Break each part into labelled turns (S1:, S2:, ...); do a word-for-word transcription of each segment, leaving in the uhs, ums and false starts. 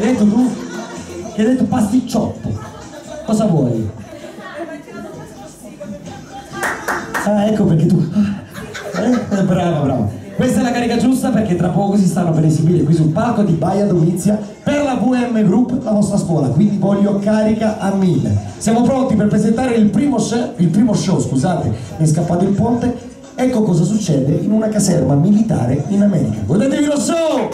S1: detto tu? Che hai detto pasticciotto. Cosa vuoi? Ah, ecco perché tu... Eh, brava, brava. Questa è la carica giusta perché tra poco si stanno per esibire qui sul palco di Baia Domizia per la V M Group, la vostra scuola, quindi voglio carica a mille. Siamo pronti per presentare il primo show, il primo show, scusate, mi è scappato il ponte. Ecco cosa succede in una caserma militare in America. Godetevi lo show!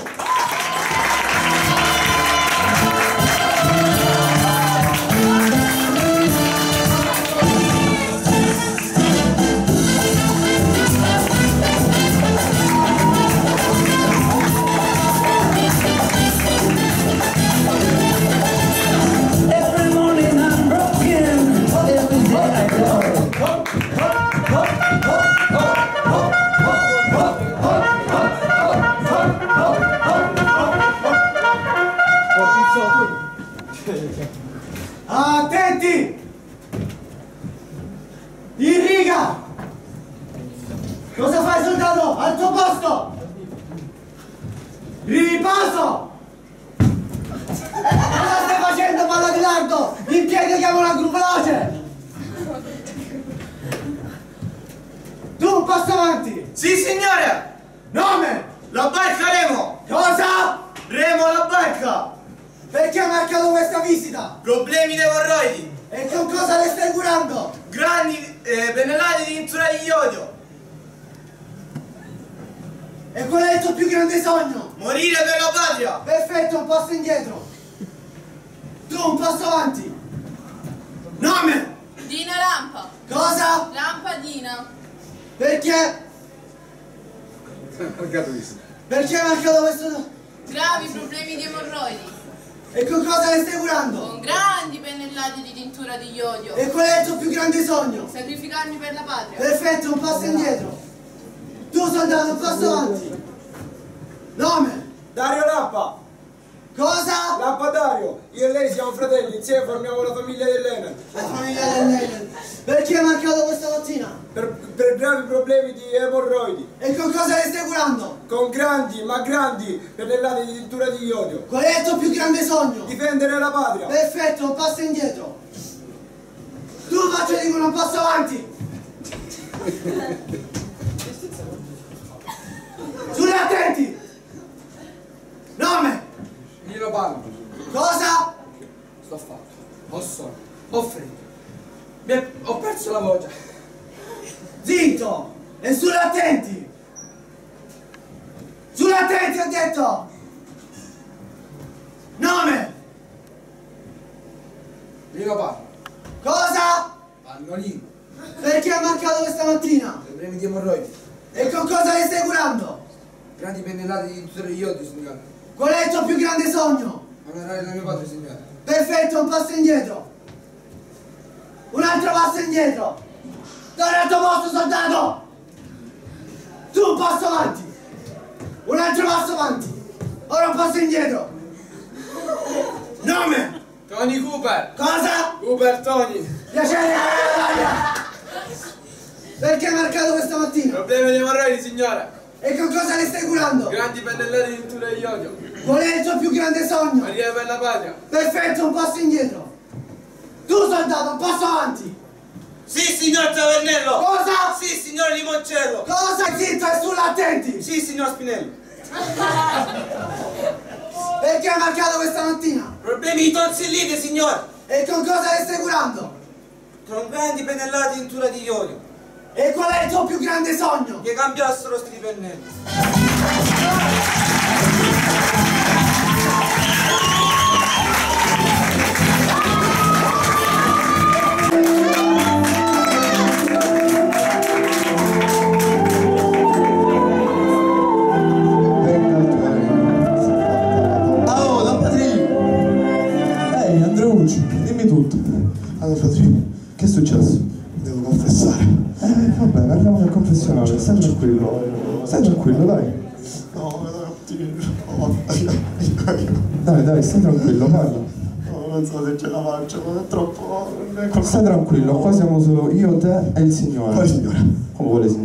S2: Attenti! In riga! Cosa fai, soldato? Al tuo posto! Riposo! Cosa stai facendo, palla di lardo? In piedi, chiamo una gru veloce! Tu un passo avanti!
S3: Sì, signore!
S2: Nome!
S3: La barca Remo!
S2: Cosa?
S3: Remo la barca!
S2: Perché ha marcato questa visita?
S3: Problemi di emorroidi!
S2: E con cosa le stai curando?
S3: Grandi eh, pennellati di tintura di iodio!
S2: E qual è il tuo più grande sogno?
S3: Morire per la patria!
S2: Perfetto, un passo indietro. Tu un passo avanti. Nome?
S4: Dina Lampa.
S2: Cosa?
S4: Lampadina.
S2: Perché? Perché ha marcato questo?
S4: Gravi problemi di emorroidi.
S2: E con cosa le stai curando?
S4: Con grandi pennellati di tintura di iodio.
S2: E qual è il tuo più grande sogno?
S4: Sacrificarmi per la patria.
S2: Perfetto, un passo indietro. Tu soldato, un passo avanti. Nome?
S3: Dario Lampa!
S2: Cosa?
S3: Lampa Dario! Io e lei siamo fratelli, insieme formiamo la famiglia dell'Enel.
S2: La famiglia dell'Enel. Perché ha marcato questa mattina?
S3: Per, per gravi problemi di emorroidi.
S2: E con cosa le stai curando?
S3: Con grandi, ma grandi pennellati di tintura di iodio.
S2: Qual è il tuo più grande sogno?
S3: Difendere la patria.
S2: Perfetto, un passo indietro. Tu faccio di uno, un passo avanti. Sulle attenti. Nome?
S3: Nino Palma.
S2: Cosa?
S3: Sto fatto. Ho sonno. Ho freddo. Mi è- ho perso la voce.
S2: Zitto. E sulle attenti. Sulle attenti ho detto. Nome?
S3: Nino Palma.
S2: Cosa?
S3: Pannolino.
S2: Perché ha marcato questa mattina?
S3: Problemi di emorroidi.
S2: E con cosa le stai curando?
S3: Grandi pennellati di tintura di iodio, signore.
S2: Qual è il tuo più grande sogno?
S3: Onorare la mia patria, signore.
S2: Perfetto, un passo indietro. Un altro passo indietro. Torna al tuo posto, soldato. Tu un passo avanti. Un altro passo avanti. Ora un passo indietro. Nome?
S3: Tony Cooper.
S2: Cosa?
S3: Cooper Tony.
S2: Piacere, Italia. Perché hai marcato questa mattina?
S3: Problemi di emorroidi, signore.
S2: E con cosa le stai curando?
S3: Grandi pennellati di tintura di iodio.
S2: Qual è il tuo più grande sogno?
S3: Morire per la patria.
S2: Perfetto, un passo indietro. Tu soldato, un passo avanti.
S3: Sì, signor Tavernello.
S2: Cosa?
S3: Sì, signor Limoncello.
S2: Cosa? Zitto e sulle attenti.
S3: Sì, signor Spinello.
S2: Perché hai marcato questa mattina?
S3: Problemi di tonsillite, signor.
S2: E con cosa le stai curando?
S3: Con grandi pennellati di tintura di iodio.
S2: E qual è il tuo più grande sogno?
S3: Che cambiassero sti pennelli.
S5: Oh, Don Patrino!
S1: Ehi, Andreuccio, dimmi tutto.
S5: Allora, Patrino, che è successo? Devo confessare.
S1: Eh, vabbè, andiamo nel confessionale, stai tranquillo. Stai tranquillo, dai.
S5: No, no,
S1: Dai, dai, stai tranquillo, parla.
S5: no, non so se ce la faccio, ma è troppo...
S1: Stai tranquillo, qua siamo solo io, te e il signore.
S5: Quale signore?
S1: Come vuole signore?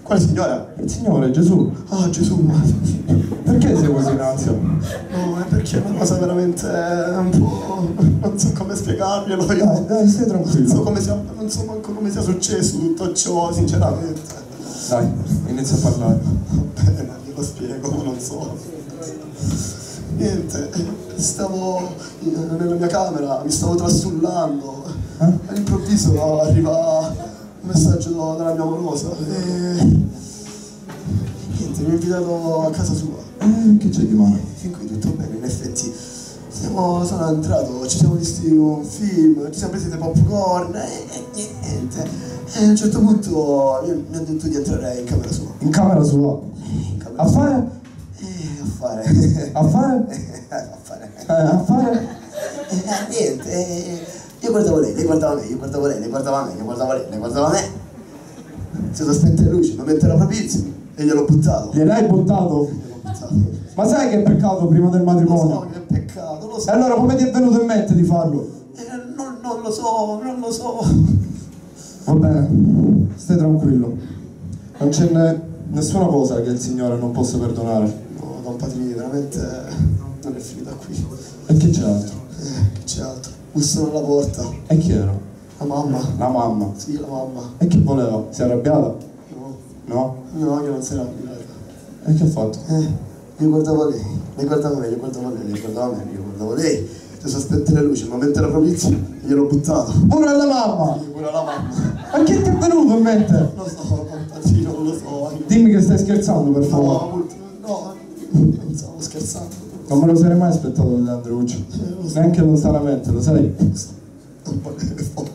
S5: Quale signora?
S1: Il Signore, Gesù.
S5: Ah, Gesù, ma...
S1: Perché sei così in ansia?
S5: No, è perché è una cosa veramente un po'... non so come spiegarglielo io.
S1: Dai, dai, stai tranquillo.
S5: Non so come sia, non so manco come sia successo tutto ciò, sinceramente.
S1: Dai, inizia a parlare.
S5: Va bene, glielo spiego, ma non so. Niente, stavo nella mia camera, mi stavo trasullando.
S1: Eh?
S5: All'improvviso arriva un messaggio dalla mia amorosa e... niente, mi ha invitato a casa sua.
S1: Eh, che c'è di male?
S5: Fin qui tutto bene, in effetti. Siamo, sono entrato, ci siamo visti un film, ci siamo presi dei popcorn e, e niente. E a un certo punto mi, mi ha detto di entrare in camera sua.
S1: In camera sua?
S5: In camera
S1: A
S5: sua.
S1: fare?
S5: Eh, a fare.
S1: A fare?
S5: a fare.
S1: Eh, a fare?
S5: Eh, niente, eh, io guardavo lei, lei guardava me, io guardavo lei, lei guardava me, io guardavo lei, lei guardava me. Si sono spente le luci, il momento era propizio e gliel'ho buttato.
S1: Gliel'hai buttato?
S5: Gliel'ho buttato.
S1: Ma sai che è peccato prima del
S5: Lo
S1: matrimonio?
S5: so che è peccato, lo so.
S1: E allora come ti è venuto in mente di farlo?
S5: Eh, non, non lo so, non lo so.
S1: Va bene, stai tranquillo. Non c'è ne- nessuna cosa che il Signore non possa perdonare.
S5: No, Don Padrini, veramente non è finita qui.
S1: E che c'è altro?
S5: Eh, che c'è altro? Bussano alla porta.
S1: E chi era?
S5: La mamma.
S1: La mamma.
S5: Sì, la mamma.
S1: E che voleva? Si è arrabbiata?
S5: No,
S1: No?
S5: no, che non si era arrabbiata.
S1: E che ha fatto?
S5: Eh, io guardavo lei, lei guardava me, io guardavo lei, lei guardava me, io guardavo lei. Si sono spente le luci, il momento era propizio e gliel'ho buttato.
S1: Pure alla mamma!
S5: Sì, pure alla mamma.
S1: Ma che ti è venuto in mente?
S5: Non lo so, Don Padrini, non lo so.
S1: Dimmi che stai scherzando, per favore.
S5: No, no, non stavo scherzando.
S1: Non me lo sarei mai aspettato da Andreuccio.
S5: Eh, lo so.
S1: Neanche lontanamente, lo sai?
S5: Non volevo.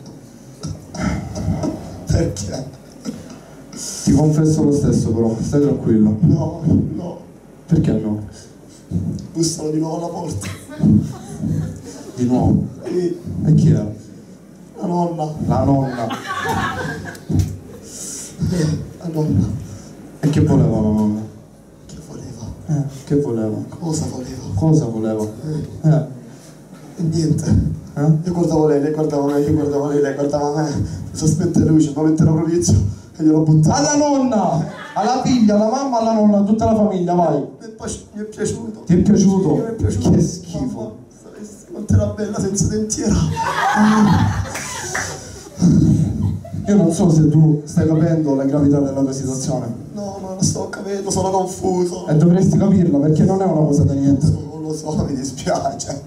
S5: Perché?
S1: Ti confesso lo stesso però, stai tranquillo.
S5: No, no.
S1: Perché no?
S5: Bussano di nuovo alla porta.
S1: Di nuovo.
S5: E
S1: E chi era?
S5: la nonna.
S1: La nonna.
S5: La nonna.
S1: E che voleva la nonna?
S5: Che voleva?
S1: Eh, che voleva?
S5: Cosa voleva?
S1: Cosa voleva?
S5: Eh,
S1: Eh,
S5: e niente.
S1: eh?
S5: Io guardavo lei, lei guardava me, io guardavo lei, lei guardava me. Mi sono spente le luci, il momento era propizio e gliel'ho buttato.
S1: Alla nonna! Alla figlia, alla mamma, alla nonna, tutta la famiglia, vai!
S5: E poi mi è piaciuto.
S1: Ti è piaciuto?
S5: Mi è piaciuto.
S1: Che schifo!
S5: Mamma, sapessi quanto era bella senza dentiera.
S1: Io non so se tu stai capendo la gravità della tua situazione.
S5: No, ma non sto capendo, sono confuso.
S1: E dovresti capirla perché non è una cosa da niente.
S5: Non lo so, mi dispiace.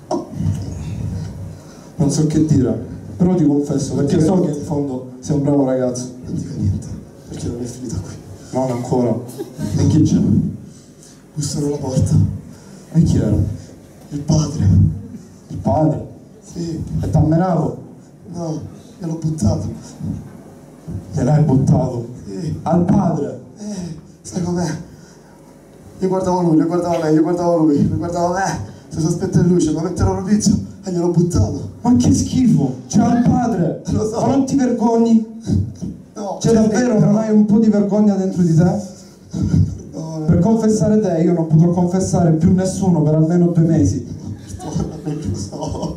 S1: Non so che dire. Però ti confesso, perché so che in fondo sei un bravo ragazzo.
S5: Non dico niente, perché non è finita qui.
S1: Non ancora. E chi c'è?
S5: Bussano alla porta.
S1: E chi era?
S5: Il padre.
S1: Il padre?
S5: Sì.
S1: E t'ha menato?
S5: No, gliel'ho buttato.
S1: Gliel'hai buttato?
S5: Sì.
S1: Al padre?
S5: Eh, sai com'è? Io guardavo lui, lui guardava me, io guardavo lui, lui guardava me. Si sono spente le luci, il momento era propizio e gliel'ho buttato.
S1: Ma che schifo! C'è al padre!
S5: Lo so.
S1: Ma non ti vergogni?
S5: No,
S1: Cioè davvero non hai un po' di vergogna dentro di te?
S5: No, no,
S1: Per confessare te io non potrò confessare più nessuno per almeno due mesi.
S5: non lo so.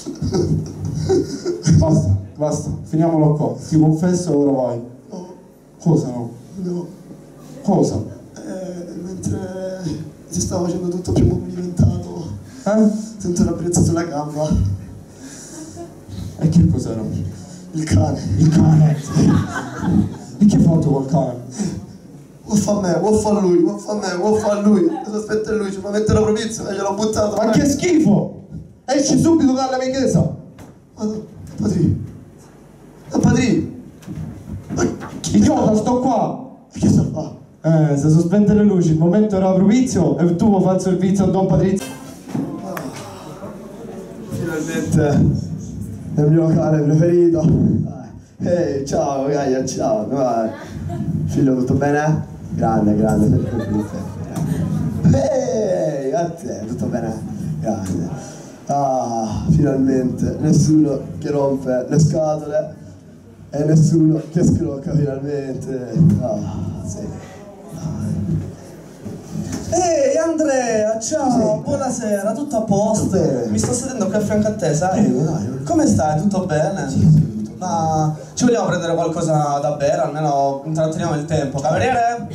S1: Basta, basta, finiamolo qua. Ti confesso e ora vai.
S5: No,
S1: Cosa no?
S5: no.
S1: Cosa?
S5: Eh, mentre si stava facendo tutto più movimentato,
S1: Eh?
S5: sento una brezza sulla gamba.
S1: E che cos'era?
S5: Il cane.
S1: Il cane? E che hai fatto col cane?
S5: Vuoi fa a me, vuoi fa a lui, vuoi fa a me, vuoi fa a lui. Adesso aspetta lui, ci può mettere la propizio e gliel'ho buttato.
S1: Ma che schifo! Esci subito dalla mia chiesa!
S5: Padrì. Ah, padrì.
S1: Idiota, sto qua!
S5: Che sta fa?
S1: Eh, se sospende le luci, il momento era propizio e tu vuoi fare il servizio a Don Patrizio.
S5: Finalmente nel mio locale preferito. Ehi, ciao Gaia, ciao. Come figlio, tutto bene? Grande, grande. Ehi, a te, tutto bene? Grande. Ah, finalmente, nessuno che rompe le scatole e nessuno che scrocca finalmente. Ah, sì.
S6: Ehi Andrea, ciao, buonasera, tutto a posto?
S5: Tutto bene.
S6: Mi sto sedendo qui a fianco a te, sai?
S5: Prego, dai.
S6: Come stai? Tutto bene?
S5: Sì, sì, tutto
S6: Ma ci vogliamo prendere qualcosa da bere, almeno intratteniamo il tempo. Cameriere?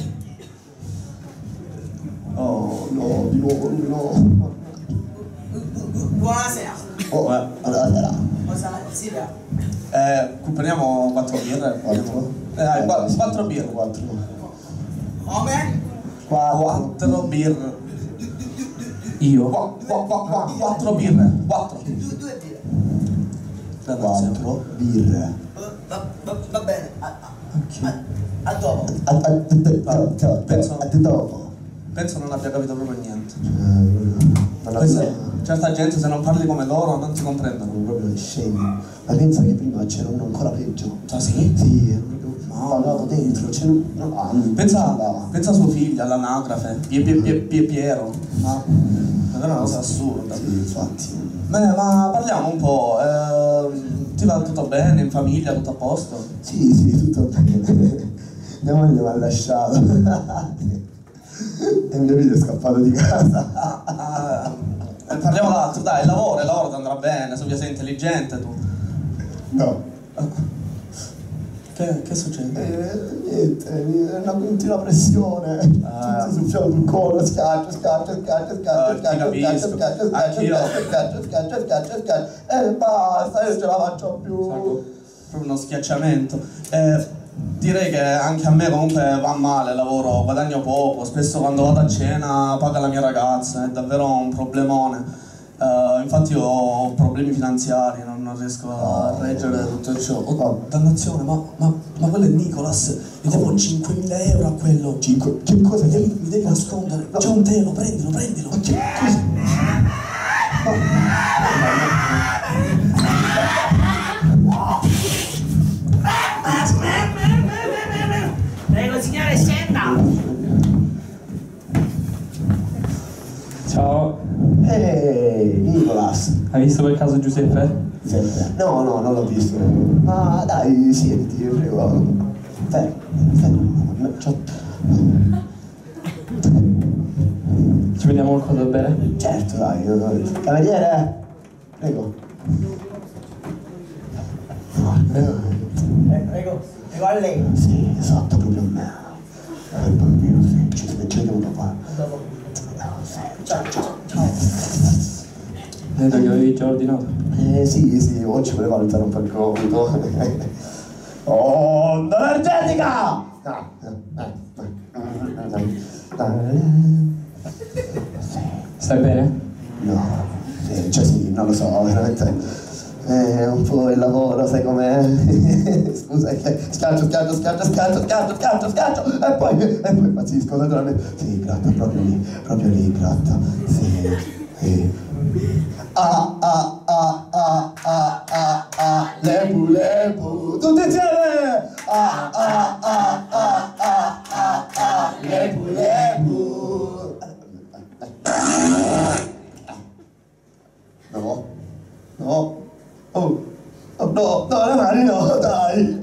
S5: Oh, no, di nuovo, no.
S2: Buonasera.
S5: Oh,
S6: Eh.
S5: allora,
S2: Cosa si dà?
S6: Eh, prendiamo quattro birre.
S5: quattro?
S6: Eh, dai, qua- quattro birre.
S5: Quattro.
S2: Come?
S5: Quattro.
S6: Quattro birre.
S1: Io?
S6: Qua, qua, qua, qua, quattro birre. Quattro.
S2: Due, due birre.
S5: Quattro birre.
S2: Va, va, va bene. A, a, a, a dopo.
S5: A, a, a, a, a,
S6: Penso-
S5: a, a dopo.
S6: Penso non abbia capito proprio niente.
S5: Eh, Ma
S6: Questa-
S5: la
S6: certa gente, se non parli come loro, non ti comprendono.
S5: sono proprio scemi. Ma pensa che prima c'era uno ancora peggio.
S6: Ah sì?
S5: Sì, era proprio pagato dentro, c'era uno. Ah, non
S6: Pensa,
S5: andava.
S6: pensa a suo figlio, all'anagrafe, Pie, Pie, Pie, Pie, Piero. No? È una cosa assurda.
S5: Sì, infatti.
S6: Bene, ma parliamo un po'. ehm, ti va tutto bene, in famiglia, tutto a posto?
S5: Sì, sì, tutto bene. Mia moglie mi ha lasciato. E mio figlio è scappato di casa.
S6: Ah, eh, parliamo d'altro, dai, il lavoro, il lavoro ti andrà bene, so che sei intelligente tu.
S5: No.
S6: Che, che succede?
S5: Eh, niente, è una continua pressione.
S6: Ah.
S5: Tutto sul fiato sul collo, scaccio, scaccio, scaccio,
S6: Ah,
S5: scaccio,
S6: ti
S5: scaccio,
S6: capisco.
S5: scaccio, scaccio, scaccio,
S6: Anch'io.
S5: scaccio, scaccio, scaccio, scaccio. E basta, io non ce la faccio più.
S6: Proprio uno schiacciamento. Eh, direi che anche a me comunque va male il lavoro, guadagno poco, spesso quando vado a cena paga la mia ragazza, è davvero un problemone. Eh, infatti ho problemi finanziari, non, non riesco a reggere tutto ciò. Oh, dannazione, ma, ma, ma quello è Nicolas, gli devo cinquemila euro a quello.
S5: Cinque, che cosa
S6: Mi
S5: devi?
S6: devi, mi devi nascondere, c'è un telo, prendilo, prendilo.
S5: Ma che cosa?
S2: Prego signore, scenda!
S1: Ciao,
S5: Ehi, Nicolas.
S1: hai visto per caso Giuseppe?
S5: Senti, no, no, non l'ho visto. Ma dai, siediti, prego. Fermo, fermo. C'ho-
S1: Ci vediamo qualcosa da bere?
S5: Certo, dai. Cavaliere, prego.
S2: Eh, prego, prego a lei.
S5: Sì, esatto, proprio a me. Per il bambino, sì. Ci vediamo dopo.
S2: Dopo.
S5: Sì,
S2: Ciao, ciao, ciao.
S1: Vedo che avevi già ordinato.
S5: Eh sì, sì, oggi volevo valutare un po' il compito. Onda energetica! Ah,
S1: Stai bene?
S5: no, sì, cioè sì, non lo so, veramente. È un po' il lavoro, sai com'è? Scusa, che schiaccio, schiaccio, schiaccio, schiaccio, schiaccio, schiaccio, schiaccio, e poi, e poi impazzisco, naturalmente. Sì, gratta, proprio lì, proprio lì, gratta. Sì, sì. Ah, ah, ah, ah, ah, ah, ah, lebu, lebu, tutti insieme! Ah, ah, ah, ah, ah, ah, ah, lebu, lebu. No, no, oh, oh no, no, le mani no, dai.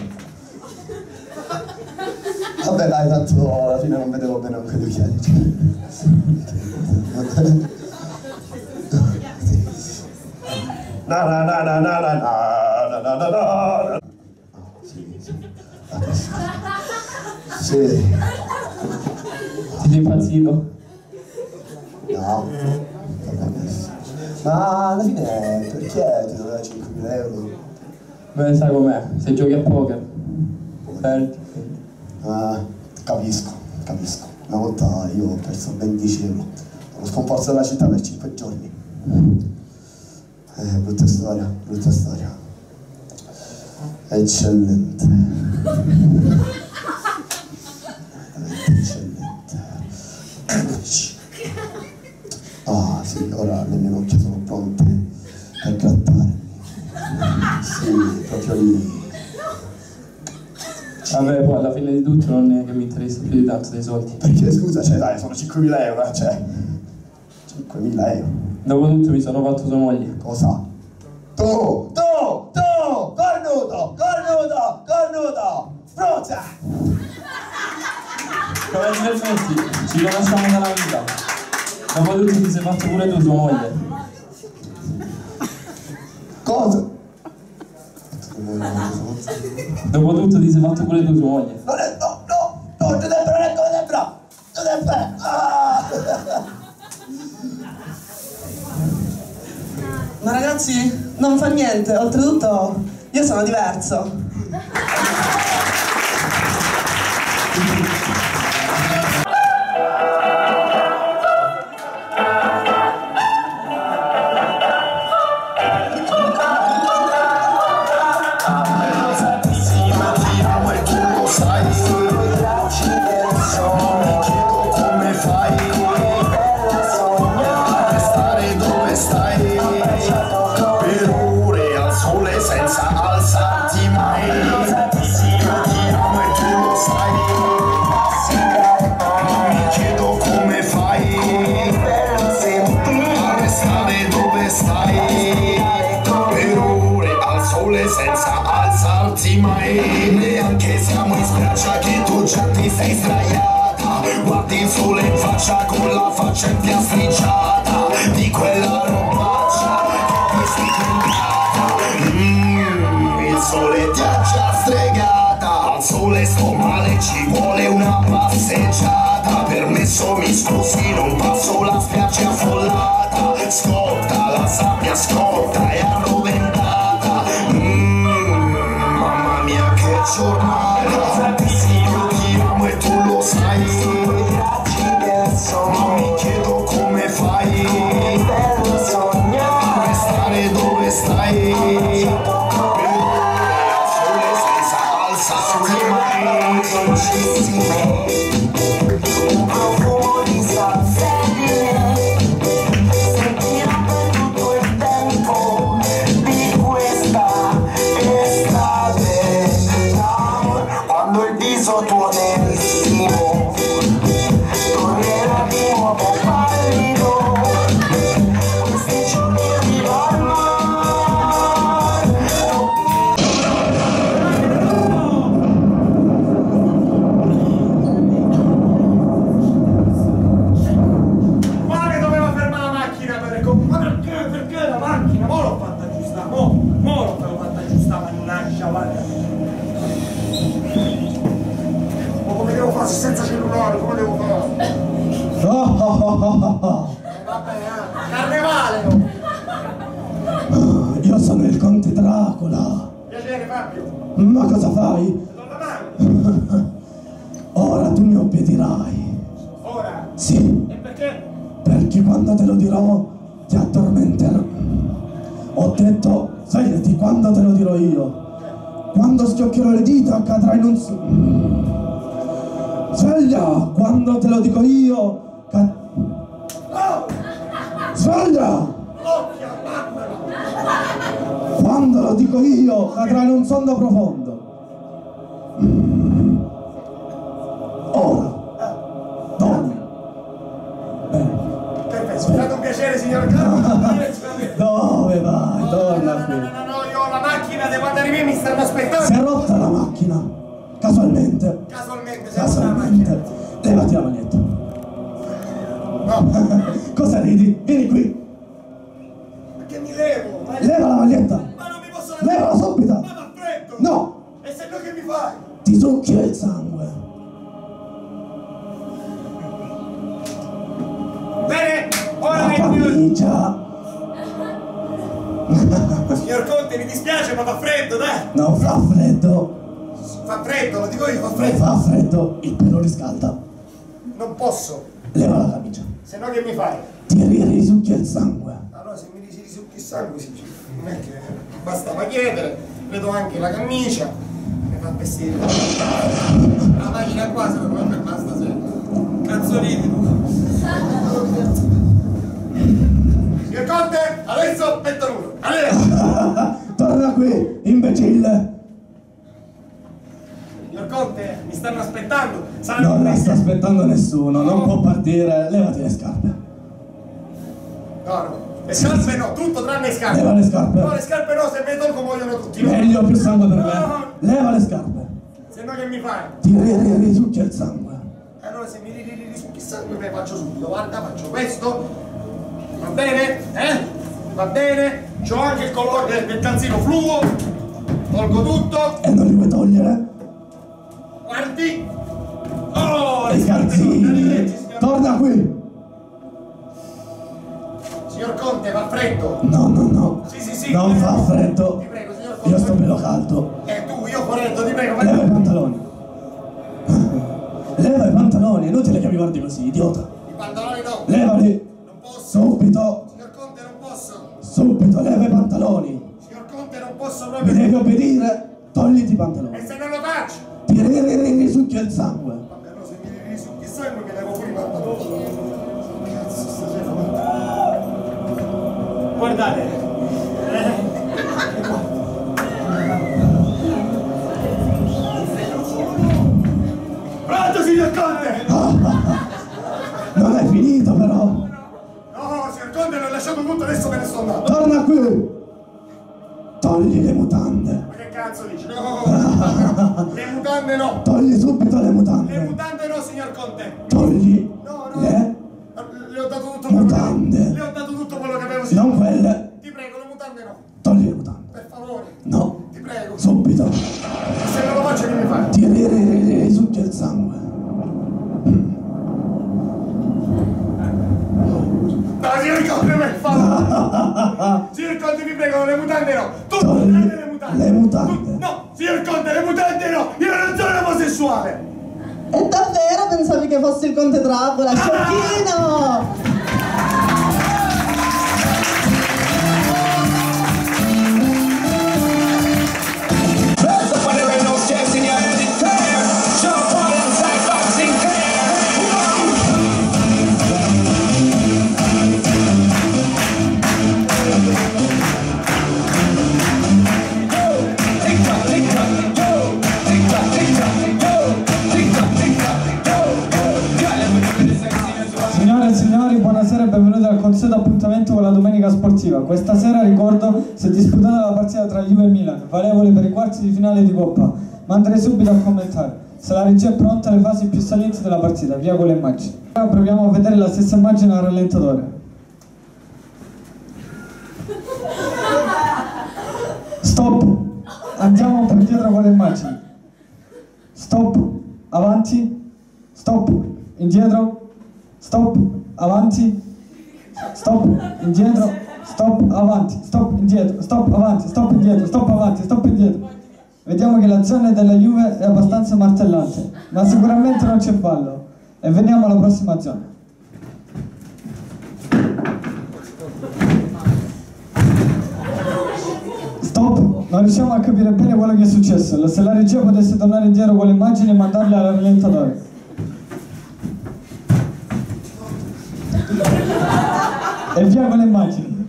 S5: Vabbè dai, tanto alla fine non vedevo bene con quei occhiali. Na na na na na na na na na na. Sì, sì. Adesso. Sì.
S1: Ti sei impazzito?
S5: No. Vabbè, adesso. Ma alla fine perché ti doveva cinquemila euro?
S1: Beh, sai com'è, se giochi a poker, perdi.
S5: Ah, capisco, capisco. Una volta io ho perso ben dieci euro. Sono scomparso dalla città per cinque giorni. Eh, brutta storia, brutta storia. Eccellente. Veramente eccellente. Ah, sì, ora le mie nocchie sono pronte per grattarmi. Sì, proprio lì.
S1: Vabbè, poi alla fine di tutto non è che mi interessa più di tanto dei soldi.
S5: Perché scusa, cioè dai, sono cinquemila euro, eh, cioè. cinquemila euro.
S1: Dopo tutto mi sono fatto sua moglie.
S5: Cosa? Tu, tu, tu, cornuto, cornuto, cornuto, spruzza!
S1: Come ti permetti? Ci conosciamo dalla vita. Dopo tutto ti sei fatto pure tu sua moglie.
S5: Cosa?
S7: Dopotutto ti sei fatto pure tue suoglie.
S5: Non è, no, no, no, Giuseppe non è come sembra! Giuseppe! Ah!
S6: Ma ragazzi, non fa niente, oltretutto io sono diverso.
S8: Senza alzarti mai, neanche siamo in spiaggia che tu già ti sei sdraiata. Guardi il sole in faccia con la faccia impiastricciata di quella robaccia che ti sei cambiata. Mmm, il sole ti ha già stregata. Al sole sto male, ci vuole una passeggiata. Permesso, mi scusi, non passo la spiaggia affollata. Scotta la sabbia, scotta e arroventata. Giornata, io ti amo e tu lo sai. Ma mi chiedo come fai a restare dove stai. Per al sole senza alzarti mai. Un profumo di salsedine sentirà per tutto il tempo di questa estate. Quando il viso tuo nerissimo tornerà di nuovo pallido, questi giorni arriva al mare.
S3: Ma che doveva fermare la macchina per il... Ma perché? Perché la macchina? Mo l'ho fatta giusta, mo, mo l'ho fatta giusta, mannaggia, guarda. Come devo fare senza cellulare? Come devo fare?
S5: Oh, oh, oh, oh, oh.
S3: Eh, vabbè, eh. Carnevale! Oh.
S5: Io sono il conte Dracula.
S3: Piacere Fabio.
S5: Ma cosa fai?
S3: Do la mano.
S5: Ora tu mi obbedirai.
S3: Ora?
S5: Sì.
S3: E perché?
S5: Perché quando te lo dirò ti addormenterò. Ho detto, svegliati quando te lo dirò io. Quando schioccherò le dita cadrai in un... Sveglia! Quando te lo dico io... Ca... Sveglia! Quando lo dico io cadrai in un sonno profondo. Ora. Dormi. Bene.
S3: Perfetto, è stato un piacere signor
S5: Dove vai? Torna qui.
S3: No, no, no, no, io ho la macchina, devo andare via, mi stanno aspettando.
S5: Si è rotta la macchina. Casualmente.
S3: Casualmente, si è rotta la macchina.
S5: Casualmente. Levati la maglietta.
S3: No.
S5: Cosa ridi? Vieni qui.
S3: Perché mi levo? Ma...
S5: Leva la maglietta.
S3: Ma non mi posso levare.
S5: Levala subito.
S3: Ma va freddo.
S5: No.
S3: E se no che mi fai?
S5: Ti succhio il sangue.
S3: Bene, ora
S5: La
S3: che
S5: camicia.
S3: Signor Conte, mi dispiace, ma fa freddo, dai!
S5: Non fa freddo.
S3: Fa freddo, lo dico io, fa
S5: Non
S3: freddo!
S5: fa freddo, il pelo riscalda.
S3: Non posso,
S5: Leva la camicia.
S3: se no che mi fai?
S5: Ti risucchia il sangue.
S3: Allora se mi dici risucchi il sangue, sì, non è che bastava chiedere, vedo anche la camicia, mi fa vestire. La macchina qua se non mi ferma stasera. Cazzo ridi tu? Signor Conte, adesso metto l'uno. Allora!
S5: Torna qui, imbecille.
S3: Signor Conte, mi stanno aspettando. Saranno
S5: Non la sta
S3: presi-
S5: aspettando nessuno, non può partire. Levati le scarpe.
S3: No, no, le scarpe no, tutto tranne le scarpe.
S5: Leva le scarpe.
S3: No, le scarpe no, se me le tolgo muoiono tutti. No.
S5: Meglio più sangue per me.
S3: No.
S5: Leva le scarpe.
S3: Se no che mi fai?
S5: Ti risucchia il sangue.
S3: Allora se mi risucchi il sangue me ne faccio subito. Guarda, faccio questo. Va bene? Eh? Va bene? C'ho anche il colore del, del calzino fluo. Tolgo tutto.
S5: E non li vuoi togliere?
S3: Guardi. Oh, le
S5: I calzini! Torna qui!
S3: Signor Conte, fa freddo.
S5: No, no, no.
S3: Sì, sì, sì.
S5: Non fa freddo.
S3: Ti prego, signor Conte.
S5: Io sto bello caldo.
S3: Eh, tu, io freddo, ti prego.
S5: Leva i pantaloni. Leva i pantaloni, è inutile che mi guardi così, idiota.
S3: I pantaloni no.
S5: Levali.
S3: Non posso.
S5: Subito.
S3: Signor Conte, non posso.
S5: Subito, leva i pantaloni.
S3: Signor Conte, non posso
S5: Mi
S3: proprio.
S5: devi obbedire. Togliti i pantaloni.
S3: E se non lo faccio?
S5: Ti risucchia il sangue.
S3: Vabbè, no, se mi risucchi il sangue mi levo pure i pantaloni. Cazzo, stasera. Guardate. Eh. Pronto, signor Conte?
S5: Non è finito però.
S3: No, signor Conte, l'ho lasciato tutto, adesso me ne sto andando.
S5: Torna qui. Togli le mutande.
S3: Ma che cazzo dici? No, le mutande no.
S5: Togli subito le mutande.
S3: Le mutande no, signor Conte.
S5: Togli
S3: No, no.
S5: le
S3: Le ho dato tutto quello che
S5: mutande.
S3: avevo. Le ho dato tutto quello che avevo, signor
S5: Non
S3: Conte.
S5: quelle.
S3: Ti prego, le mutande no.
S5: Togli le mutande.
S3: Per favore.
S5: No.
S3: Ti prego.
S5: Subito.
S3: E se non lo faccio che mi fai?
S5: Ti risucchia il sangue.
S3: No, signor Conte, per favore. Signor Conte, vi prego, le mutande no. Tu,
S5: Togli
S3: date le mutande.
S5: le mutande.
S3: Tu, no, signor Conte, le mutande no. Io non sono omosessuale.
S9: E davvero pensavi che fossi il conte Dracula, sciocchino!
S7: Signore e signori, buonasera e benvenuti al consueto appuntamento con la domenica sportiva. Questa sera, ricordo, si è disputata la partita tra Juve e Milan, valevole per i quarti di finale di Coppa. Ma andrei subito a commentare. Se la regia è pronta alle fasi più salienti della partita, via con le immagini. Ora proviamo a vedere la stessa immagine al rallentatore. Stop! Andiamo un po' indietro con le immagini. Stop! Avanti! Stop! Indietro! Stop, avanti, stop, indietro, stop, avanti, stop, indietro, stop, avanti, stop, indietro, stop, avanti, stop, indietro. Vediamo che la zona della Juve è abbastanza martellante, ma sicuramente non c'è fallo. E veniamo alla prossima zona. Stop, non riusciamo a capire bene quello che è successo. Se la regia potesse tornare indietro con le immagini e mandarle al rallentatore. E via con le immagini.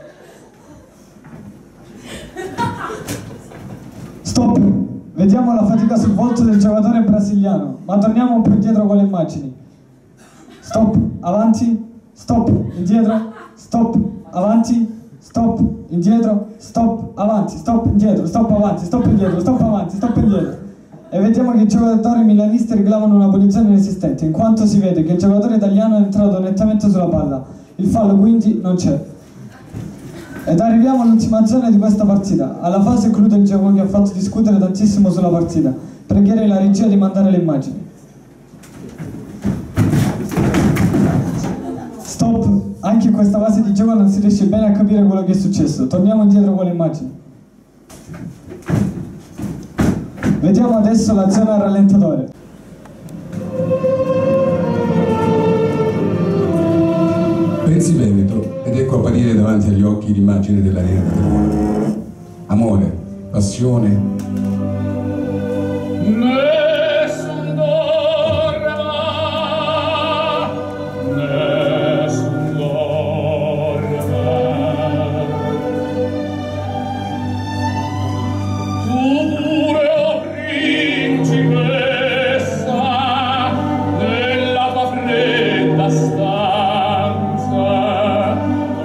S7: Stop, vediamo la fatica sul volto del giocatore brasiliano, ma torniamo un po' indietro con le immagini. Stop, avanti, stop, indietro, stop, avanti, stop, indietro, stop, avanti, stop, indietro, stop, avanti, stop, indietro, stop, avanti, stop, indietro. E vediamo che i giocatori milanisti reclamano una punizione inesistente, in quanto si vede che il giocatore italiano è entrato nettamente sulla palla. Il fallo quindi non c'è. Ed arriviamo all'ultima zona di questa partita, alla fase clou del gioco che ha fatto discutere tantissimo sulla partita. Pregherei la regia di mandare le immagini. Stop! Anche in questa fase di gioco non si riesce bene a capire quello che è successo. Torniamo indietro con le immagini. Vediamo adesso la zona al rallentatore.
S10: Pensi Veneto ed ecco apparire davanti agli occhi l'immagine dell'arena del cuore. Amore, passione.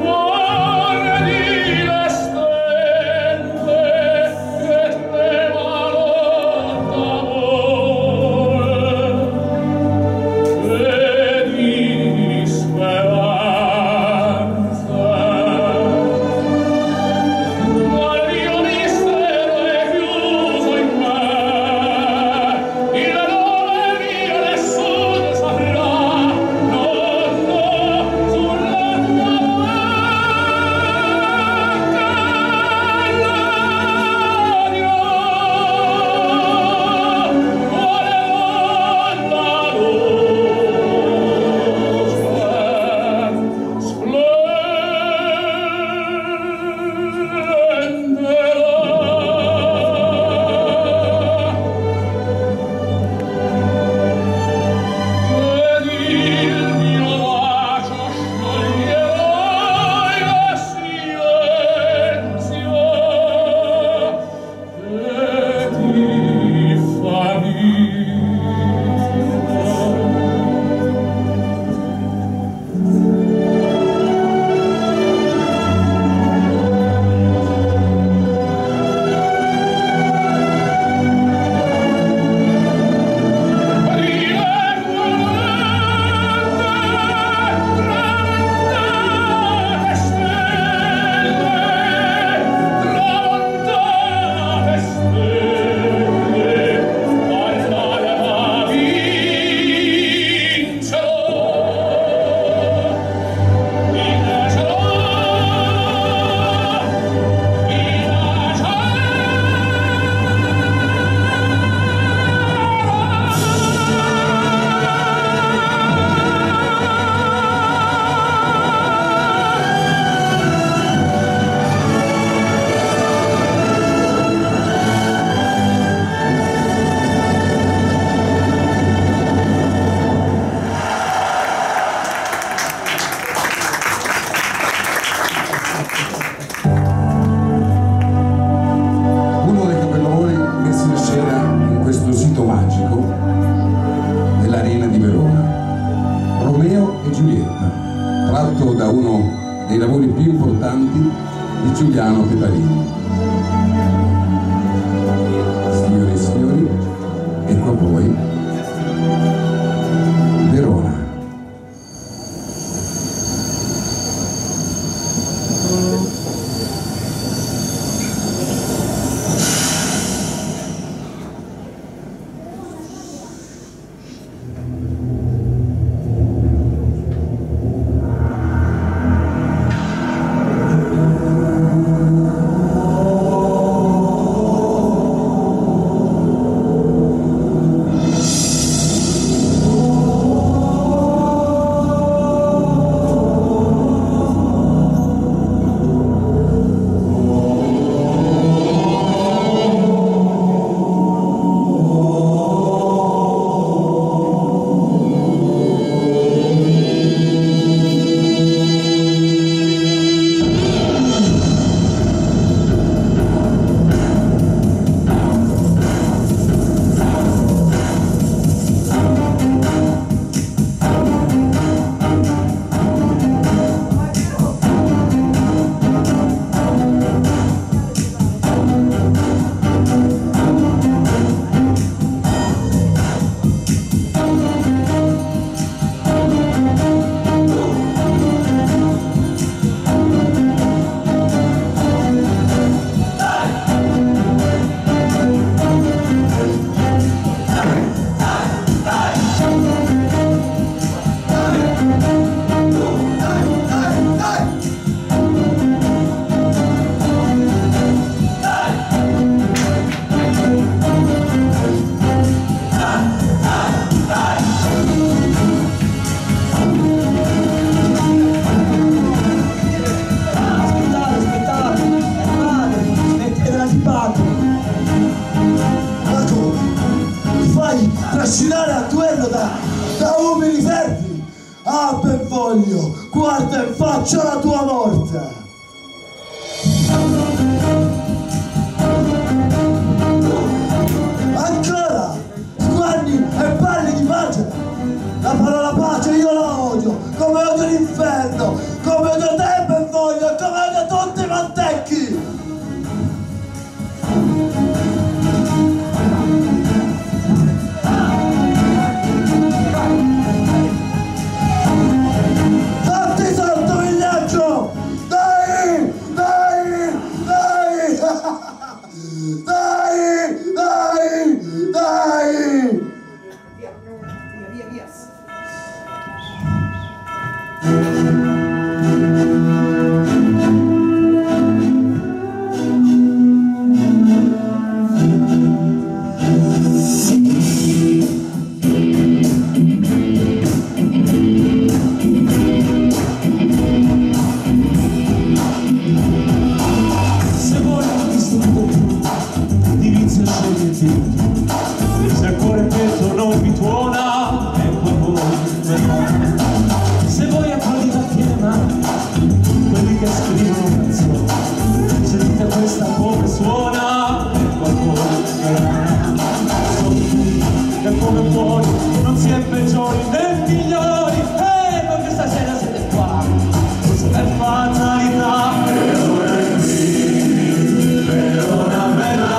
S8: Guardi le stelle che tremano
S10: tratto da uno dei lavori più importanti di Giuliano Peparini. Signore e signori, ecco a voi Verona.
S5: trascinare a duello da, da umili ferri. Ah, ben voglio, guarda in faccia la tua morte. Ancora, sguardi e parli di pace. La parola pace io la odio, come odio l'inferno, come odio te, ben voglio, e come odio tutti i mantecchi. Fatti sotto, vigliaccio! Dai! Dai! Dai! Dai! Dai! Dai!
S3: Via, via, via, via.
S11: Se il cuore petto non vi tuona, ecco a voi Verona. Se voi applaudite a piena quelli che scrivono canzoni, sentite questa come suona, ecco a voi Verona. Sono qui che come fuori non si è peggiori né migliori, e con questa sera siete qua, forse per fatalità. Verona è qui, Verona bella.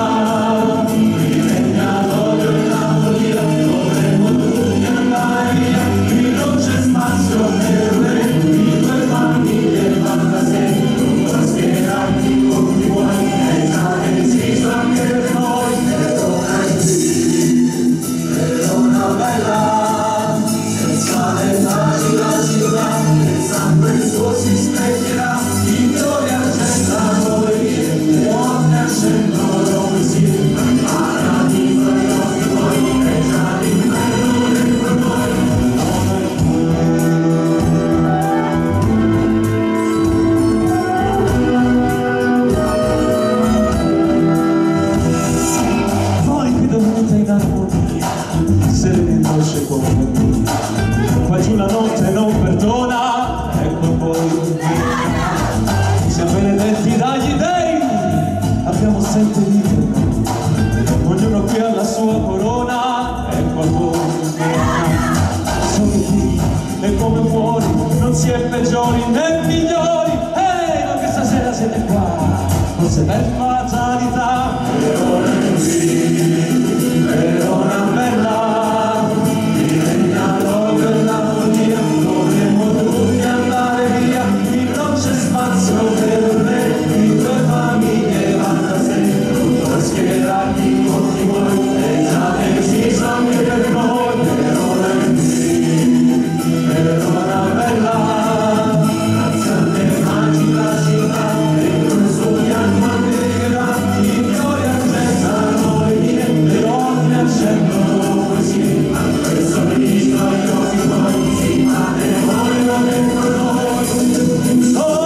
S11: Qua giù la notte non perdona, ecco voi. Siamo benedetti dagli dei, abbiamo sette vite, ognuno qui ha la sua corona, ecco a voi. Sono qui e come fuori non si è e peggiori né migliori, ecco che stasera siete qua, forse per fatalità. Verona qui, Verona bella, diventerò quella follia, dovremmo tutti andare via, qui non c'è spazio per me, qui due famiglie vanno a sé, tutto schierati con i voi, pensate che si sono per noi. Verona qui, Verona bella, grazie a te mangi la città, e con il suo piano manderà, i fiori accendano le mie, le donne accendono così, per sorriso agli occhi tuoi, si matrimonio dentro noi. Oh,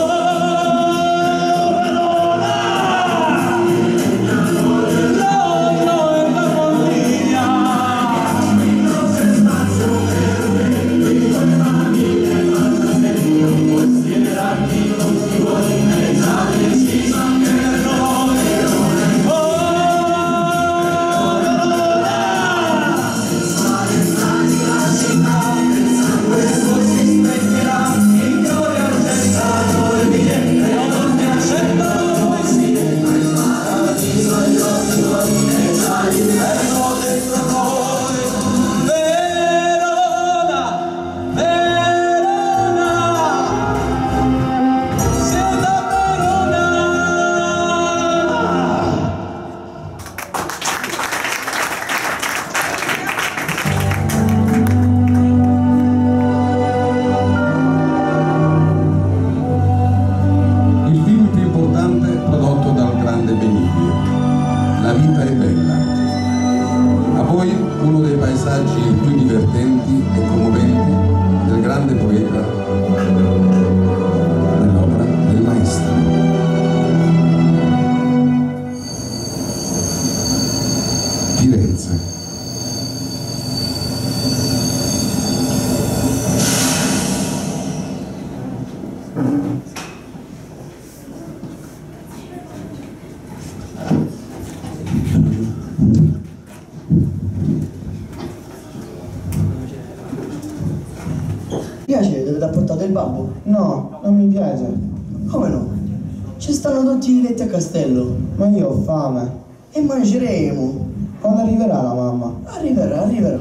S2: piace dove ti ha portato il babbo?
S5: No, non mi piace.
S2: Come no? Ci stanno tutti i letti a castello.
S5: Ma io ho fame.
S2: E mangeremo.
S5: Quando arriverà la mamma?
S2: Arriverà, arriverà.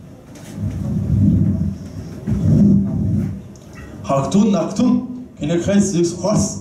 S12: Haktun, Haktun, che ne credi si squas?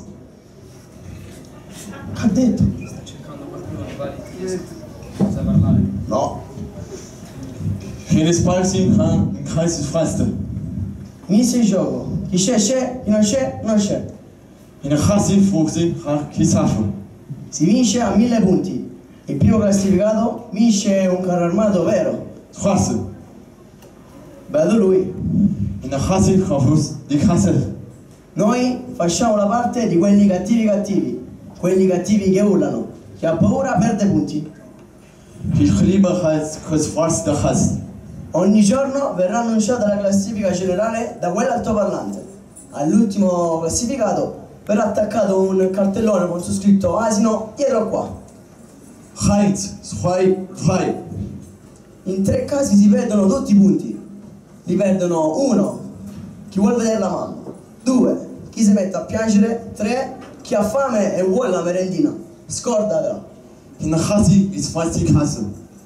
S2: Che ha detto?
S13: Sta cercando qualcuno che va di senza parlare.
S12: No. Che ne sparsi in credi si squaste?
S2: Inizia il gioco. Chi c'è c'è, chi non c'è non c'è.
S12: In credi forse, chi sa?
S2: Si vince a mille punti. Il primo classificato vince un carro armato vero.
S12: Squaste.
S2: Bello lui.
S12: In credi credi di cassel.
S2: Noi facciamo la parte di quelli cattivi cattivi. Quelli cattivi che urlano. Chi ha paura perde punti.
S12: Chi lieber als Kreuzfahrt der Hast.
S2: Ogni giorno verrà annunciata la classifica generale da quell'altoparlante. All'ultimo classificato verrà attaccato un cartellone con su scritto asino dietro qua.
S12: Heinz, zwei, drei.
S2: In tre casi si perdono tutti i punti. Li perdono uno, chi vuole vedere la mamma. Due, chi si mette a piangere. Tre, chi ha fame e vuole la merendina. Scordatela.
S12: In Hasi ist fast die Kasse.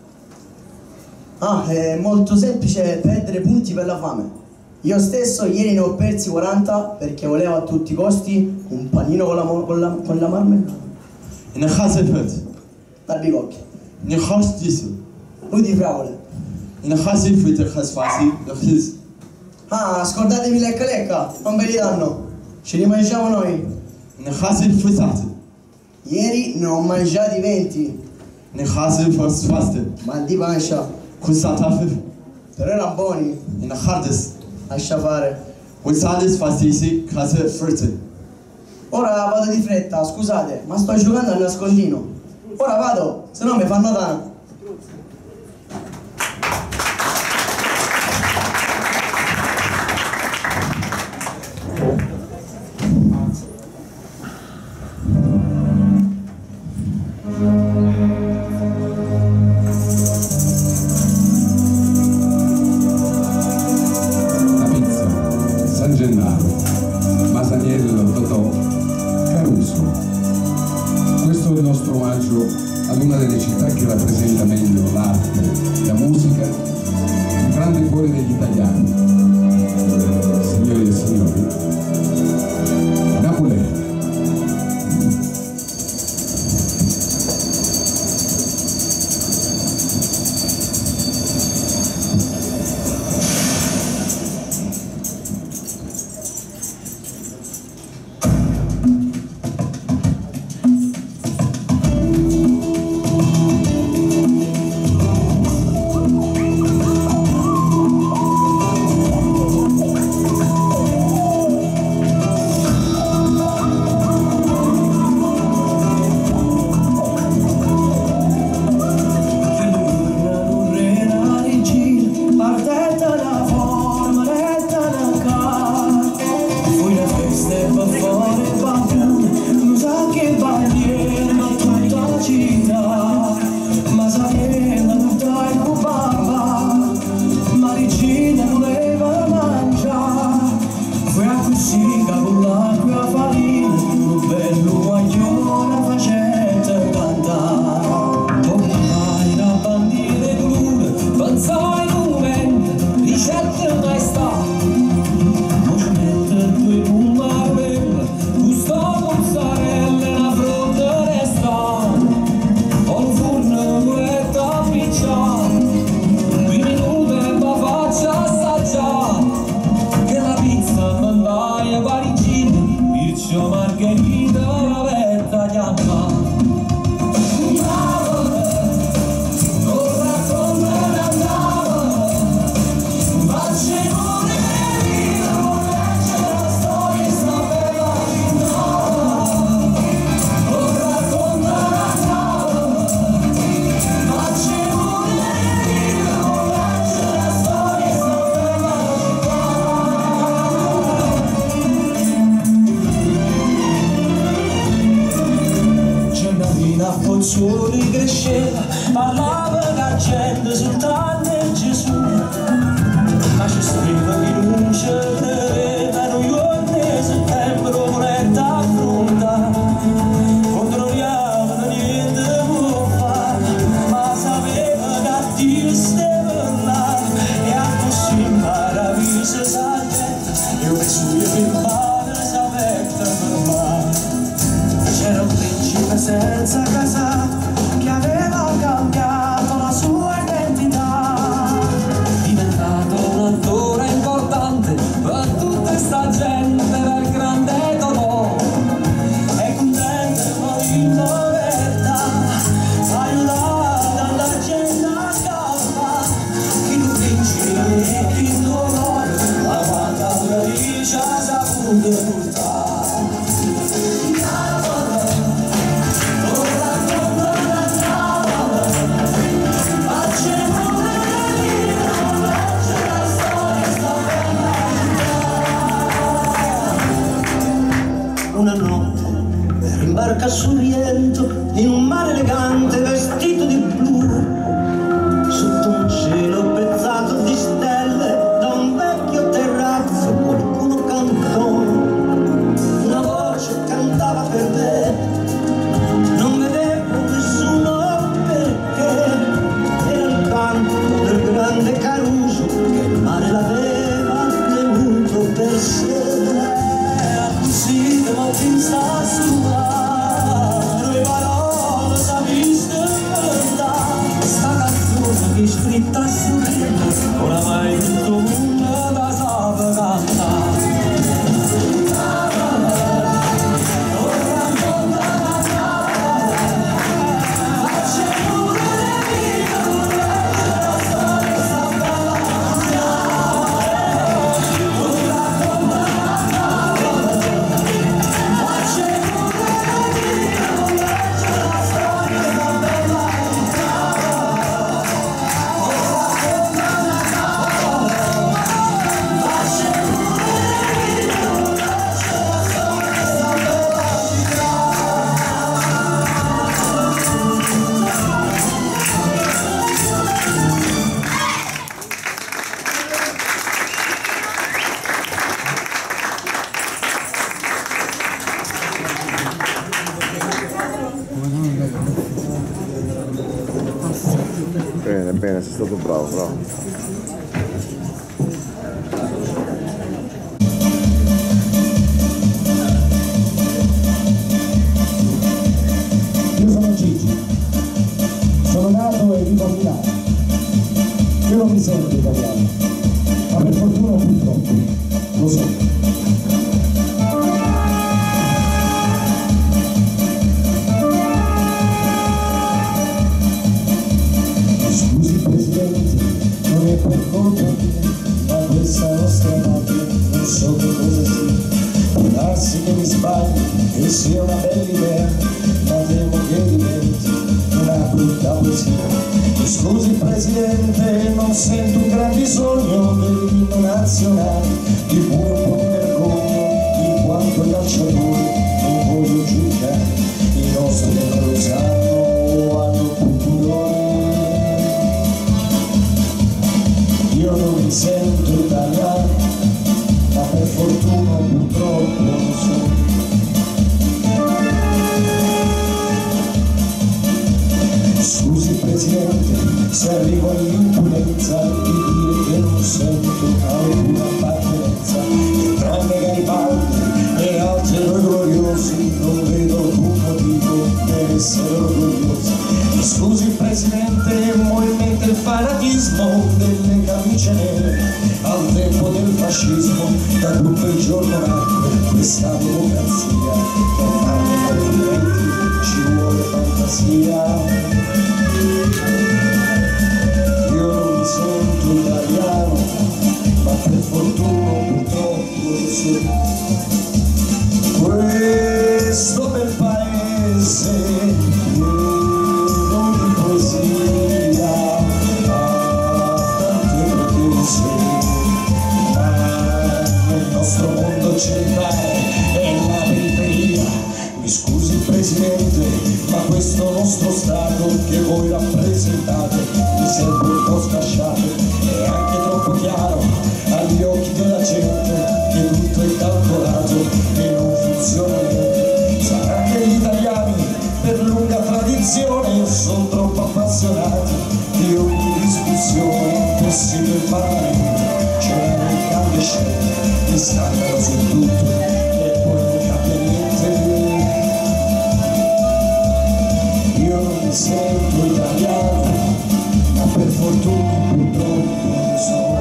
S2: Ah, è molto semplice perdere punti per la fame. Io stesso ieri ne ho persi quaranta perché volevo a tutti i costi un panino con la, con la, con la marmellata.
S12: In Hasi wird.
S2: Dal bicocchio.
S12: In Haus diese.
S2: Lui di fragole.
S12: In Hasi wird der Kreuzfahrt der His.
S2: Ah, scordatevi lecca lecca, non ve li danno. Ce li mangiamo noi.
S12: In Hasi frittati.
S2: Ieri ne ho mangiati venti.
S12: In Hasi versfaste.
S2: Mal di pancia.
S12: Questa tafel.
S2: Però erano buoni.
S12: In Hardes.
S2: Lascia fare.
S12: Quest'Ades fastisi Kasse vierzehn.
S2: Ora vado di fretta, scusate, ma sto giocando a nascondino. Ora vado, se no mi fanno danno.
S10: La pizza, San Gennaro, applauso ad una delle città che rappresenta meglio l'arte, la musica, il grande cuore degli italiani. Signori e signori, Napoli.
S11: Pozzuoli cresceva, parlava la gente soltanto in Gesù, ma ci scriveva che non ci credevano gli giorni settembre moneta affronta, controlliavano niente può fare, ma sapeva che a Dio stava là, e a così impara vise sa gente, io penso che il male sapeva fermare. C'era un principe senza casa che aveva cambiato la sua identità, diventato un attore importante per tutta sta gente, per il grande Totò, e contento in povertà, aiutata dalla gente a scappa, chi tu vinci e chi tu vuoi, la quanta radice ha saputo portare.
S14: Una notte ero in barca sul Riento, in un mare elegante vestito di blu, sotto un cielo pezzato di stelle, da un vecchio terrazzo qualcuno cantò, una voce cantava per me, non vedevo nessuno perché, era il canto del grande Caruso che il mare l'aveva tenuto per sé.
S11: Ma ti sta sulla, noi parole s'ha viste
S15: bene, sei stato bravo, bravo.
S16: Io sono Gigi, sono nato e vivo a Milano. Io non mi sento italiano, ma per fortuna o purtroppo lo so. Scusi Presidente, non è per colpa mia, ma questa nostra patria non so che cosa sia. Può darsi che mi sbagli e sia una bella idea, ma temo che diventi una brutta poesia. Scusi Presidente, non sento un gran bisogno dell'inno nazionale, di pure un po' di vergogna, in quanto i calciatori non voglio giudicare, i nostri non lo sanno, hanno più pudore. Io non mi sento italiano, ma per fortuna purtroppo lo so. Scusi Presidente, se arrivo all'impudenza di dire che non sento alcuna appartenenza, che tranne Garibaldi e altri eroi gloriosi non vedo alcun motivo per essere orgogliosi. Scusi Presidente, movimento il fanatismo delle camicie nere, al tempo del fascismo, da tutto il giorno nacque questa democrazia, per farne complimenti ci vuole fantasia. Io non mi sento italiano, ma per fortuna purtroppo lo so. Questo bel paese pieno di poesia ha tante pretese, ma nel nostro mondo centrale è la periferia. Mi scusi Presidente, ma questo nostro Stato che voi rappresentate mi sembra un po' sfasciato, è anche troppo chiaro agli occhi della gente che tutto è calcolato e non funziona niente. Sarà che gli italiani per lunga tradizione sono troppo appassionati di ogni discussione possibile in Parlamento, c'è un cambio scelta, mi scandalo su tutto e poi non cambia niente. Io non mi sento italiano, ma per fortuna purtroppo lo so.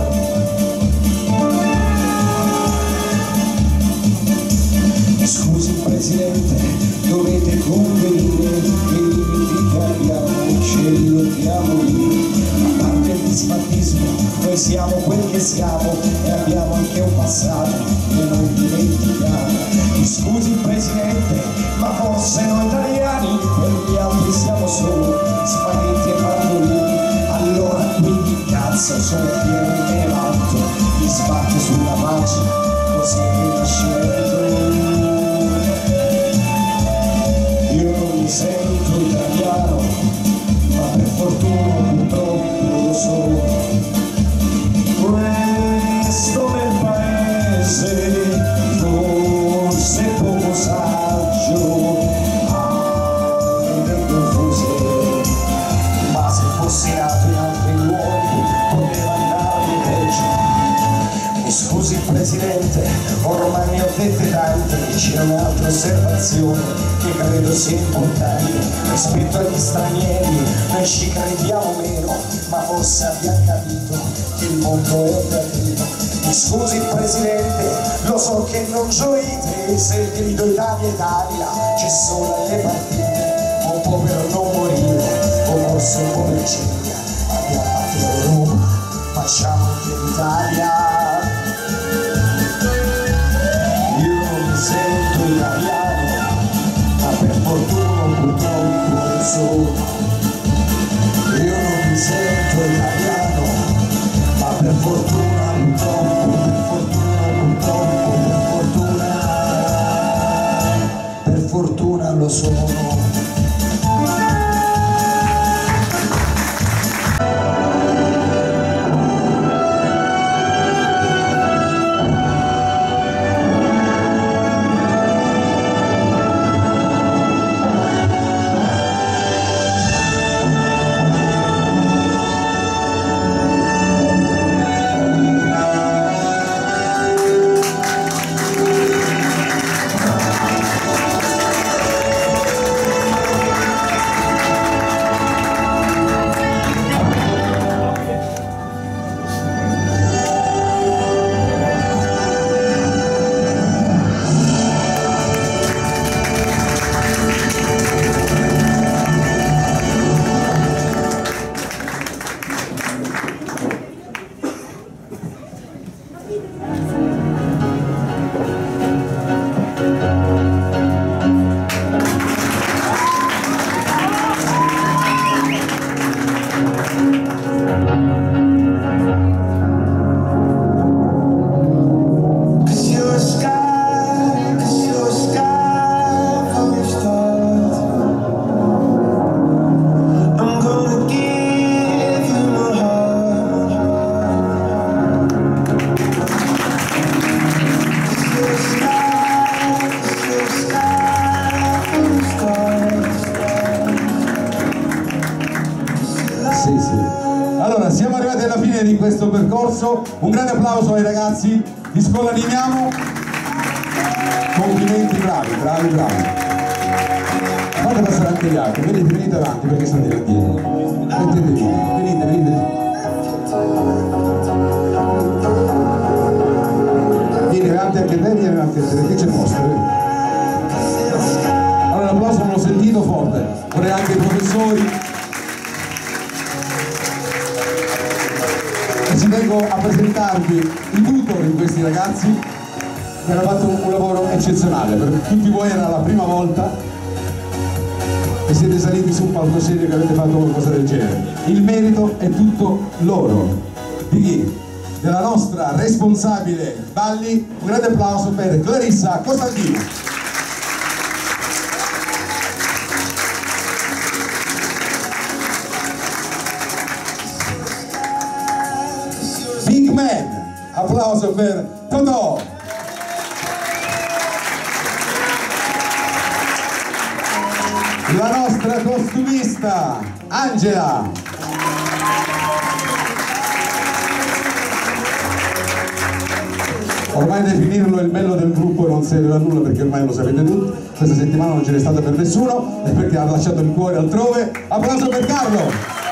S16: Scusi Presidente, dovete convenire che i limiti che abbiamo ce li dobbiamo dire. A parte il disfattismo, noi siamo quel che siamo e abbiamo anche un passato che non dimentichiamo. Mi scusi Presidente, ma forse noi italiani per gli altri siamo solo spaghetti e mandolini. Allora quindi cazzo sono fiero che vanto, mi sbatto sulla pagina così che nascimento. Io non mi sento italiano, ma per fortuna purtroppo lo so. Questo bel paese forse poco saggio, anche confuse, ma se fossi nato in altri luoghi poteva andarmi peggio. Mi scusi Presidente, ormai ne ho dette tante, c'è un'altra osservazione che credo sia importante. Rispetto agli stranieri noi ci crediamo meno, ma forse abbiamo capito che il mondo è operativo. Mi scusi Presidente, lo so che non gioite se il grido Italia Italia c'è solo alle partite, un po' per non morire o forse un po' per ciglia. Abbiamo fatto l'Europa, facciamo anche l'Italia. Io non mi sento italiano, ma per fortuna purtroppo lo so. Io non mi sento italiano, ma per fortuna purtroppo, per fortuna purtroppo, per fortuna, per fortuna lo sono.
S10: percorso. Un grande applauso ai ragazzi di Scuolanimiamo. Complimenti, bravi, bravi, bravi. Fate passare anche gli altri, venite, venite avanti perché state là dietro. Mettetevi, venite, venite. Vieni avanti anche te, vieni avanti anche te, che c'è posto. Allora l'applauso non l'ho sentito forte, vorrei anche i professori. E ci tengo a presentarvi i tutor di questi ragazzi che hanno fatto un, un lavoro eccezionale. Per tutti voi era la prima volta che siete saliti su un palcoscenico che avete fatto qualcosa del genere. Il merito è tutto loro. Di chi? Della nostra responsabile balli. Un grande applauso per Clarissa Costantino. Big Man, applauso per Totò. La nostra costumista Angela. Ormai definirlo il bello del gruppo non serve a nulla perché ormai lo sapete tutti. Questa settimana non ce n'è stata per nessuno e perché ha lasciato il cuore altrove. Applauso per Carlo.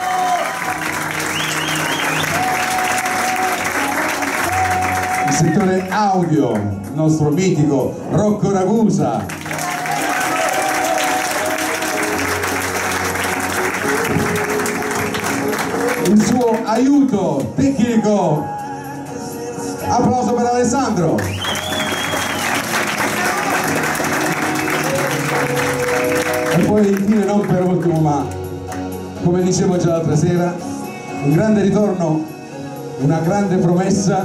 S10: Il settore audio, il nostro mitico Rocco Ragusa. Il suo aiuto tecnico. Applauso per Alessandro. E poi infine, non per ultimo, ma come dicevo già l'altra sera, un grande ritorno, una grande promessa,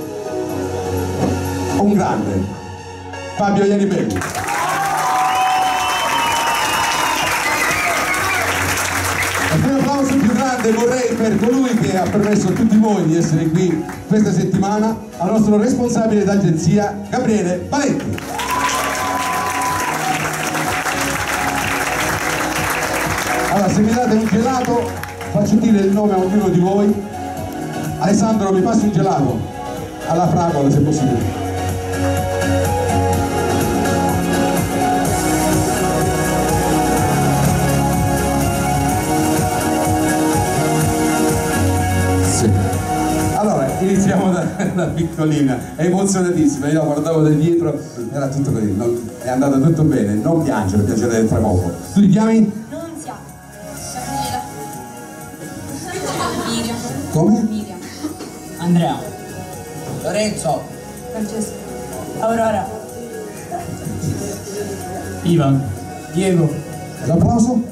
S10: un grande Fabio Ianibelli. Un applauso più grande vorrei per colui che ha permesso a tutti voi di essere qui questa settimana, al nostro responsabile d'agenzia Gabriele Valetti. Allora, se mi date un gelato faccio dire il nome a ognuno di voi. Alessandro, mi passi un gelato alla fragola se possibile. Allora, iniziamo da, da piccolina, è emozionatissima, io la guardavo da dietro, era tutto così, non, è andato tutto bene, non piangere, piacere tra poco. Tu ti chiami?
S15: Nunzia. Miriam.
S10: Come?
S15: Miriam.
S17: Andrea. Lorenzo.
S15: Francesco. Aurora.
S17: Ivan. Diego.
S10: L'applauso?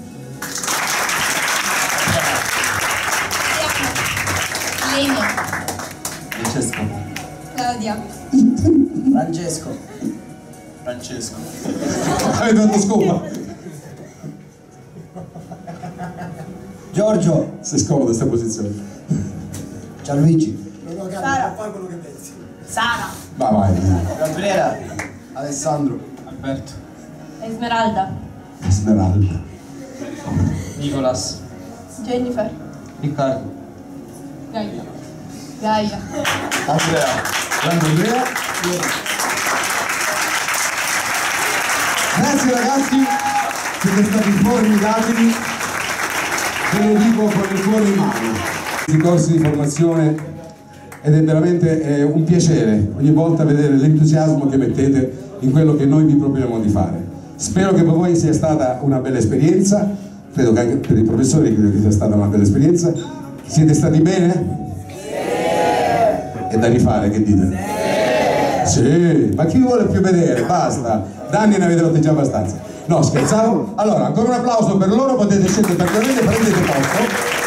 S15: Lenia.
S17: Francesco.
S15: Claudia.
S17: Francesco. Francesco.
S10: Avete fatto scopa?
S5: Giorgio.
S10: Sei scomodo in questa posizione.
S5: Gianluigi.
S15: Sara. Sara.
S10: Va vai.
S5: Gabriela. Alessandro.
S17: Alberto.
S15: Esmeralda.
S10: Smeralda.
S17: Nicolas.
S15: Jennifer.
S17: Riccardo.
S15: Gaia. Gaia.
S5: Andrea.
S10: Grande Andrea. Grazie ragazzi, siete stati formidabili, ve lo dico con il cuore in mano. I corsi di formazione ed è veramente eh, un piacere ogni volta vedere l'entusiasmo che mettete in quello che noi vi proponiamo di fare. Spero che per voi sia stata una bella esperienza, credo che anche per i professori credo che sia stata una bella esperienza. Siete stati bene? Sì! È da rifare, che dite? Sì! Sì! Ma chi vi vuole più vedere? Basta! Danni ne avete fatti già abbastanza. No, scherzavo? Allora, ancora un applauso per loro, potete scendere tranquillamente, prendete posto.